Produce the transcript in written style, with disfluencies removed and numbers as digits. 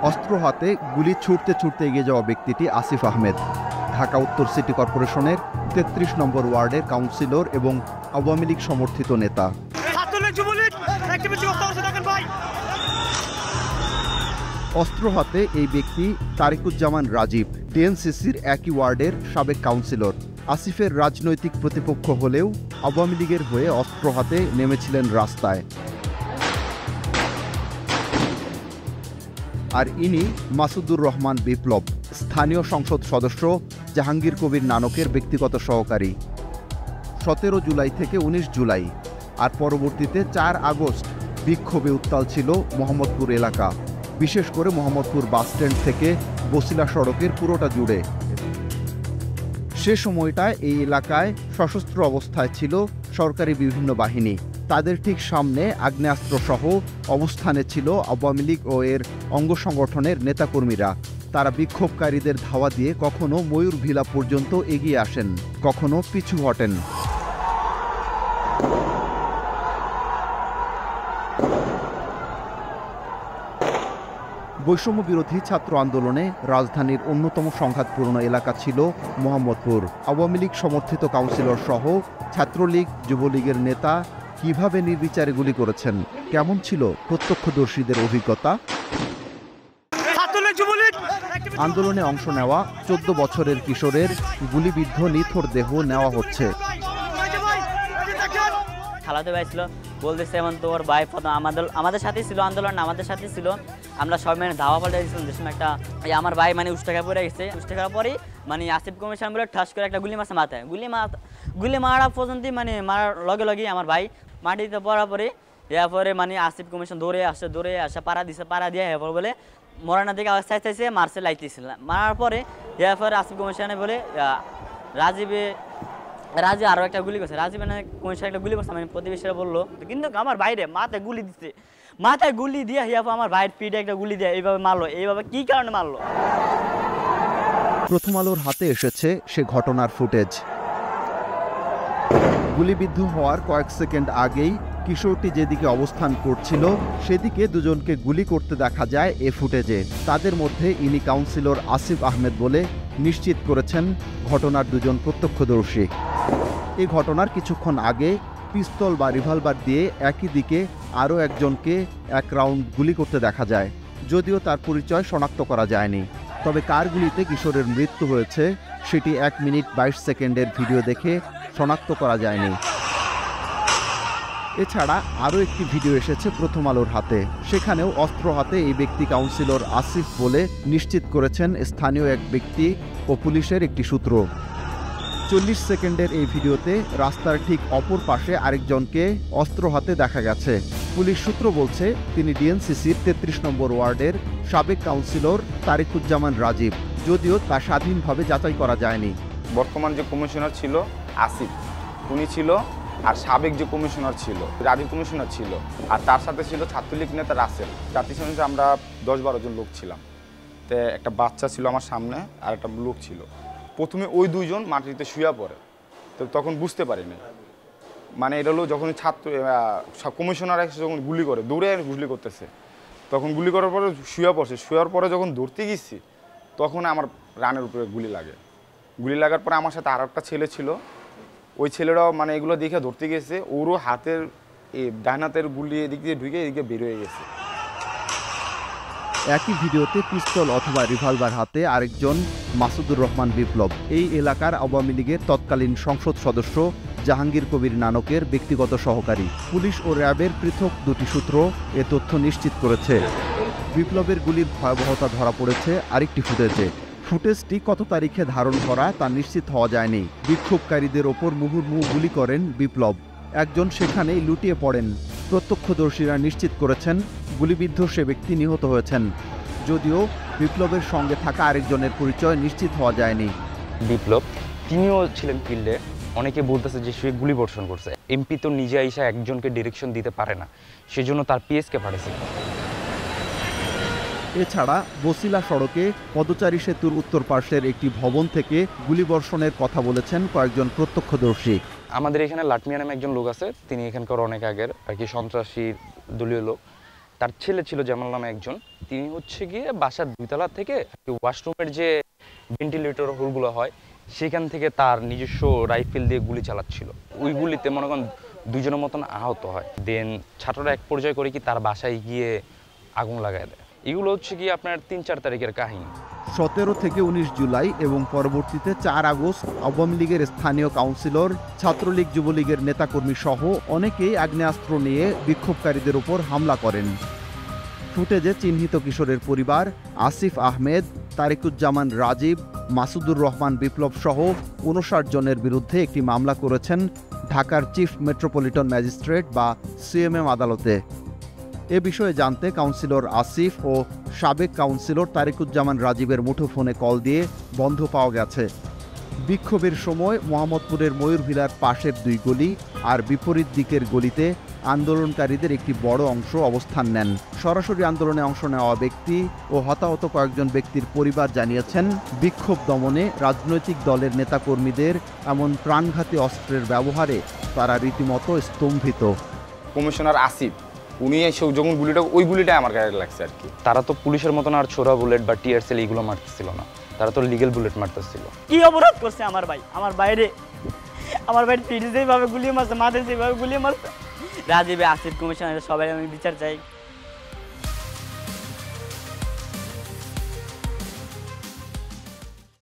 অস্ত্র হাতে গুলি ছুটতে ছুটতে এগিয়ে যাওয়া ব্যক্তিটি আসিফ আহমেদ, ঢাকা উত্তর সিটি কর্পোরেশনের ৩৩ নম্বর ওয়ার্ডের কাউন্সিলর এবং আওয়ামী লীগ সমর্থিত নেতা। অস্ত্র হাতে এই ব্যক্তি তারিকুজ্জামান রাজীব, ডিএনসিসির একই ওয়ার্ডের সাবেক কাউন্সিলর। আসিফের রাজনৈতিক প্রতিপক্ষ হলেও আওয়ামী লীগের হয়ে অস্ত্র হাতে নেমেছিলেন রাস্তায়। আর ইনি মাসুদুর রহমান বিপ্লব, স্থানীয় সংসদ সদস্য জাহাঙ্গীর কবির নানকের ব্যক্তিগত সহকারী। ১৭ জুলাই থেকে ১৯ জুলাই আর পরবর্তীতে ৪ আগস্ট বিক্ষোভে উত্তাল ছিল মোহাম্মদপুর এলাকা, বিশেষ করে মোহাম্মদপুর বাসস্ট্যান্ড থেকে বছিলা সড়কের পুরোটা জুড়ে। সে সময়টায় এই এলাকায় সশস্ত্র অবস্থায় ছিল সরকারি বিভিন্ন বাহিনী। তাদের ঠিক সামনে আগ্নেয়াস্ত্রসহ অবস্থানে ছিল আওয়ামী লীগ ও এর অঙ্গ সংগঠনের নেতাকর্মীরা। তারা বিক্ষোভকারীদের ধাওয়া দিয়ে কখনো ময়ূর ভিলা পর্যন্ত এগিয়ে আসেন, কখনো পিছু হটেন। বৈষম্য বিরোধী ছাত্র আন্দোলনে রাজধানীর অন্যতম সংঘাতপূর্ণ এলাকা ছিল মোহাম্মদপুর। আওয়ামী লীগ সমর্থিত কাউন্সিলর সহ ছাত্রলীগ, যুবলীগের নেতা কিভাবে নির্বিচারে গুলি করেছেন, কেমন ছিল প্রত্যক্ষদর্শীদের অভিজ্ঞতা? আন্দোলনে অংশ নেওয়া ১৪ বছরের কিশোরের গুলিবিদ্ধ নিথর দেহ নেওয়া হচ্ছে। খালাতো ভাই ছিল, বলতেছে এমন তোর ভাই আমাদের সাথেই ছিল, আন্দোলন আমাদের সাথেই ছিল। আমরা সব মানে ধাওয়া পাল্টে দিয়েছিলাম, যে সময় একটা আমার ভাই মানে উষ্টাকা পড়ে গেছে। উষ্টাকার পরেই মানে আসিফ কমিশন বলে ঠাস করে একটা গুলি মারছে মাথায়। গুলি মারা পর্যন্ত মানে মারার লগে লগেই আমার ভাই মাটিতে পড়ার পরে এরপরে মানে আসিফ কমিশন দৌড়ে আসে পাড়া দিছে, পাড়া দিয়ে এরপর বলে মরানা দিকে আওয়াজ চাইছে মারছে লাইতেছিল। মারার পরে এরপরে আসিফ কমিশনে বলে রাজীব আরো একটা গুলি করছে, রাজীব কমিশন একটা গুলি করছে। মানে প্রতিবেশীরা বললো, কিন্তু আমার বাইরে মাথায় গুলি দিচ্ছে, মাথায় গুলি দিয়ে আমার ভাইয়ের পিঠে একটা গুলি দিয়ে এইভাবে মারলো। এইভাবে কি কারণে মারলো? প্রথম আলোর হাতে এসেছে সে ঘটনার ফুটেজ। গুলিবিদ্ধ হওয়ার কয়েক সেকেন্ড আগেই কিশোরটি যেদিকে অবস্থান করছিল সেদিকে দুজনকে গুলি করতে দেখা যায় এ ফুটেজে। তাদের মধ্যে ইনি কাউন্সিলর আসিফ আহমেদ বলে নিশ্চিত করেছেন ঘটনার দুজন প্রত্যক্ষদর্শী। এই ঘটনার কিছুক্ষণ আগে পিস্তল বা রিভলভার দিয়ে একই দিকে আরও একজনকে এক রাউন্ড গুলি করতে দেখা যায়, যদিও তার পরিচয় শনাক্ত করা যায়নি। তবে কার গুলিতে কিশোরের মৃত্যু হয়েছে সেটি ১ মিনিট ২২ সেকেন্ডের ভিডিও দেখে শনাক্ত করা যায়নি। এছাড়া আরও একটি ভিডিও এসেছে প্রথম আলোর হাতে, সেখানেও অস্ত্র হাতে এই ব্যক্তি কাউন্সিলর আসিফ বলে নিশ্চিত করেছেন স্থানীয় এক ব্যক্তি ও পুলিশের একটি সূত্র। ৪০ সেকেন্ডের এই ভিডিওতে রাস্তার ঠিক অপর পাশে আরেকজনকে অস্ত্র হাতে দেখা গেছে। পুলিশ সূত্র বলছে তিনি ডিএনসিসির ৩৩ নম্বর ওয়ার্ডের সাবেক কাউন্সিলর তারিকুজ্জামান রাজীব, যদিও তা স্বাধীনভাবে যাচাই করা যায়নি। বর্তমান যে কমিশনার ছিল আসিফ, উনি ছিল, আর সাবেক যে কমিশনার ছিল রাজীব কমিশনার ছিল, আর তার সাথে ছিল ছাত্রলীগ নেতা রাসেল। জাতিসংঘে আমরা ১০-১২ জন লোক ছিলাম। তো একটা বাচ্চা ছিল আমার সামনে আর একটা লোক ছিল। প্রথমে ওই দুইজন মাটিতে শুয়ে পড়ে, তো তখন বুঝতে পারিনি। মানে এটা হলো যখন কমিশনার এসে যখন গুলি করে, দৌড়ে গুলি করতেছে, তখন গুলি করার পরে শুয়ে পড়ছে। শুয়ার পরে যখন ধরতে গেছি তখন আমার রানের উপরে গুলি লাগে। গুলি লাগার পরে আমার সাথে আর একটা ছেলে ছিল, ওই ছেলেরাও মানে এগুলো দেখে ধরতে গেছে, ওরও হাতের ডান হাতের গুলি এদিক দিয়ে ঢুকে এদিকে বের হয়ে গেছে। একই ভিডিওতে পিস্তল অথবা রিভলভার হাতে আরেকজন মাসুদুর রহমান বিপ্লব, এই এলাকার আওয়ামী লীগের তৎকালীন সংসদ সদস্য জাহাঙ্গীর কবির নানকের ব্যক্তিগত সহকারী। পুলিশ ও র্যাবের পৃথক দুটি সূত্র এ তথ্য নিশ্চিত করেছে। বিপ্লবের গুলির ভয়াবহতা ধরা পড়েছে আরেকটি ফুটেজে। ফুটেজটি কত তারিখে ধারণ করা তা নিশ্চিত হওয়া যায়নি। বিক্ষোভকারীদের ওপর মুহুর্মুহু গুলি করেন বিপ্লব, একজন সেখানেই লুটিয়ে পড়েন। প্রত্যক্ষদর্শীরা নিশ্চিত করেছেন গুলিবিদ্ধ সে ব্যক্তি নিহত হয়েছেন, যদিও বিপ্লবের সঙ্গে থাকা আরেকজনের পরিচয় নিশ্চিত হওয়া যায়নি। বিপ্লব তিনিও ছিলেন ফিল্ডে। অনেকে বলতেছে যে সে গুলি বর্ষণ করছে। এমপি তো নিজে আইসা একজনকে ডিরেকশন দিতে পারে না, সেজন্য তার পিএসকে পাঠিয়েছে। এছাড়া বছিলা সড়কে পদচারী সেতুর উত্তর পার্শ্বের একটি ভবন থেকে গুলিবর্ষণের কথা বলেছেন কয়েকজন প্রত্যক্ষদর্শী। আমাদের এখানে লাটমিয়া নামে একজন লোক আছে, তিনি এখানকার অনেক আগের আর কি সন্ত্রাসী দলীয় লোক। তার ছেলে ছিল জামাল নামে একজন, তিনি হচ্ছে গিয়ে বাসার 2 তলা থেকে ওয়াশরুমের যে ভেন্টিলেটর হোলগুলো হয় সেখান থেকে তার নিজস্ব রাইফেল দিয়ে গুলি চালাচ্ছিল। ওই গুলিতে মনে করেন 2 জনের মতন আহত হয়। দেন ছাত্ররা এক পর্যায়ে করে কি তার বাসায় গিয়ে আগুন লাগায় দেয়। এগুলো হচ্ছে কি আপনার 3-4 তারিখের কাহিনী। 17 থেকে 19 জুলাই এবং পরবর্তীতে 4 আগস্ট আওয়ামী লীগের স্থানীয় কাউন্সিলর, ছাত্রলীগ, যুবলীগের নেতাকর্মী সহ অনেকেই আগ্নেয়াস্ত্র নিয়ে বিক্ষোভকারীদের উপর হামলা করেন। ফুটেজে চিহ্নিত কিশোরের পরিবার আসিফ আহমেদ, তারিকুজ্জামান রাজীব, মাসুদুর রহমান বিপ্লব সহ 59 জনের বিরুদ্ধে একটি মামলা করেছেন ঢাকার চিফ মেট্রোপলিটন ম্যাজিস্ট্রেট বা সিএমএম আদালতে। এ বিষয়ে জানতে কাউন্সিলর আসিফ ও সাবেক কাউন্সিলর তারিকুজ্জামান রাজীবের মুঠোফোনে কল দিয়ে বন্ধ পাওয়া গেছে। বিক্ষোভের সময় মোহাম্মদপুরের ময়ূরভিলার পাশের 2 গলি আর বিপরীত দিকের গলিতে আন্দোলনকারীদের একটি বড় অংশ অবস্থান নেন। সরাসরি আন্দোলনে অংশ নেওয়া ব্যক্তি ও হতাহত কয়েকজন ব্যক্তির পরিবার জানিয়েছেন, বিক্ষোভ দমনে রাজনৈতিক দলের নেতাকর্মীদের এমন প্রাণঘাতী অস্ত্রের ব্যবহারে তারা রীতিমতো স্তম্ভিত। কমিশনার আসিফ উনি এসে যখন ওই গুলিটাই আমার গায়ে লাগছে আর কি। তারা তো পুলিশের মতন আর ছোড়া বুলেট বা টিয়ারসেল এইগুলো মারতেছিল না, তারা তো লিগেল বুলেট মারতেছিল। কি অপরাধ করছে আমার ভাই? আমার বাইরে পিঠে যেভাবে গুলি মারছে, মাথায় যেভাবে গুলি মারছে। রাজীবে, আসিফ, কমিশনার সবাই আমি বিচার চাই।